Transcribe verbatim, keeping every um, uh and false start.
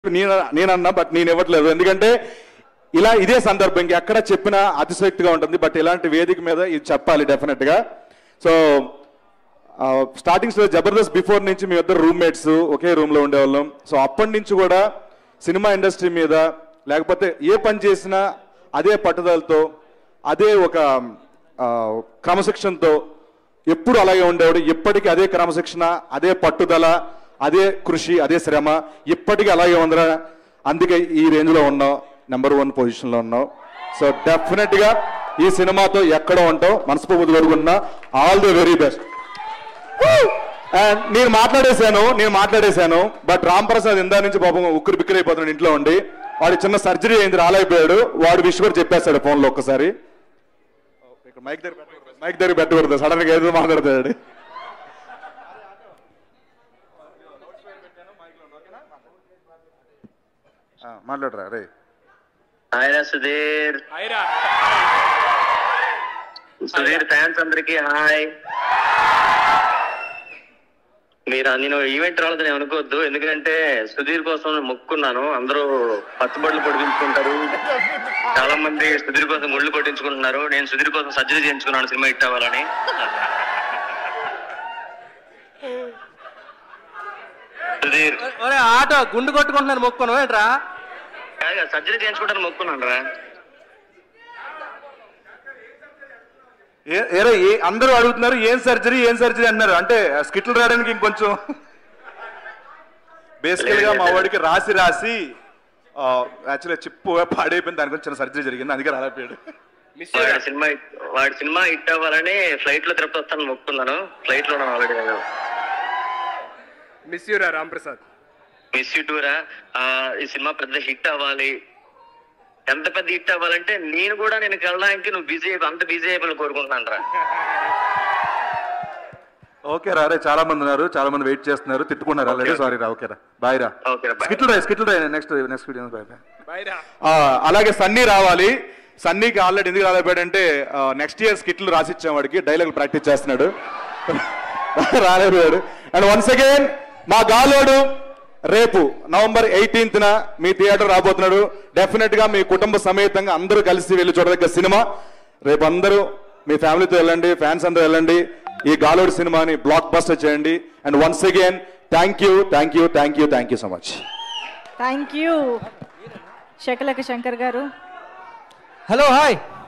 నేను నేనన్నా బట్ నేను ఇవ్వట్లేదు. ఎందుకంటే ఇలా ఇదే సందర్భం ఎక్కడ చెప్పినా అతిశక్తిగా ఉంటుంది. బట్ ఇలాంటి వేదిక మీద ఇది చెప్పాలి డెఫినెట్గా. సో స్టార్టింగ్స్లో జబర్దస్త్ బిఫోర్ నుంచి మీ ఇద్దరు రూమ్మేట్స్ ఒకే రూమ్లో ఉండేవాళ్ళం. సో అప్పటి నుంచి కూడా సినిమా ఇండస్ట్రీ మీద లేకపోతే ఏ పని చేసినా అదే పట్టుదలతో అదే ఒక క్రమశిక్షణతో ఎప్పుడు అలాగే ఉండేవాడు. ఇప్పటికీ అదే క్రమశిక్షణ, అదే పట్టుదల, అదే కృషి, అదే శ్రమ ఇప్పటికీ అలాగే ఉందిరా. అందుకే ఈ రేంజ్లో ఉన్నావు, నెంబర్ వన్ పొజిషన్లో ఉన్నావు. సో డెఫినెట్గా ఈ సినిమాతో ఎక్కడ ఉంటావు మనస్ఫూర్తి కోరుకుంటున్నా. All the very best. And నేను మాట్లాడేశాను నేను మాట్లాడేశాను బట్ రామ్ ప్రసాద్ ఇందా నుంచి పాపం ఉక్కిరి బిక్కిరి అయిపోతున్నాడు ఇంట్లో ఉండి. వాడు చిన్న సర్జరీ అయింది, రాలేకపోయాడు. వాడు విష్ కూడా చెప్పేస్తాడు ఫోన్లో ఒక్కసారి. మైక్ దగ్గర మైక్ దగ్గర పెట్టకూడదు, సడన్ గా ఏదో మాట్లాడతాడు. మాట్లాడరా రే. హాయ్ రా సుధీర్. సుధీర్ ఫ్యాన్స్ అందరికి హాయ్. మీరు నేను ఈవెంట్ రాలేదని అనుకోవద్దు, ఎందుకంటే సుధీర్ కోసం మొక్కున్నాను. అందరూ పట్టుబడులు పొడిపించుకుంటారు, చాలా మంది సుధీర్ కోసం ముళ్ళు కొట్టించుకుంటున్నారు. నేను సుధీర్ కోసం సర్జరీ చేయించుకున్నాను సినిమా హిట్ అవ్వాలని. సుధీర్ ఆటో గుండు కొట్టుకుంటున్నాను మొక్కును ఏంట్రా? సర్జరీ చేయించుకుంటాను మొక్కున్నాను రా. ఏరే అందరూ అడుగుతున్నారు ఏం సర్జరీ ఏం సర్జరీ అన్నారు. అంటే స్కిట్లు రాయడానికి ఇంకొంచెం బేసికల్ గా మా వాడికి రాసి రాసి యాక్చువల్గా చిప్పు పాడైపోయింది, దాని గురించి చిన్న సర్జరీ జరిగింది, అందుకే రాలేకపోయాడు. వాడి సినిమా వాడి సినిమా హిట్ అవ్వాలని ఫ్లైట్ లో తిరుపతి వస్తాను మొక్కున్నాను. ఫ్లైట్ లో ఆల్రెడీ మిస్ యూ రా రామ్ ప్రసాద్. మిస్ యూ టూరా. ఈ సినిమా పెద్ద హిట్ అవ్వాలి. ఎంత పెద్ద హిట్ అవ్వాలంటే నేను కూడా నేను వెళ్ళడానికి నువ్వు బిజీ అయిపో అంత బిజీ అయిపోయి కోరుకుంటున్నాను రా. ఓకే రా. రే చాలా మంది ఉన్నారు, చాలా మంది వెయిట్ చేస్తున్నారు, తిట్టుకున్నారు ఆల్రెడీ. సారీ రా. ఓకే రా, బాయ్ రా. స్కిట్లు రాయి స్కిట్లు రాయి next next video bye bye. అలాగే సన్నీ రావాలి. సన్నీకి ఆల్రెడీ ఎందుకు రాలేపోయాడంటే నెక్స్ట్ ఇయర్ స్కిట్లు రాసిచ్చాం, వాడికి డైలాగ్ ప్రాక్టీస్ చేస్తున్నాడు, రాలేపోయాడు. అండ్ వన్స్ అగైన్ మా గాలోడు రేపు నవంబర్ ఎయిటీన్త్ న మీ థియేటర్ రాబోతున్నాడు. డెఫినెట్ గా మీ కుటుంబ సమేతంగా అందరూ కలిసి వెళ్ళి చూడదగ్గ సినిమా. రేపు అందరూ మీ ఫ్యామిలీతో వెళ్ళండి, ఫ్యాన్స్ అందరూ వెళ్ళండి, ఈ గాలోడు సినిమాని బ్లాక్ బస్టర్ చేయండి. And once again thank you thank you thank you thank you so much. Thank you Shakalaka Shankar గారు. Hello hi.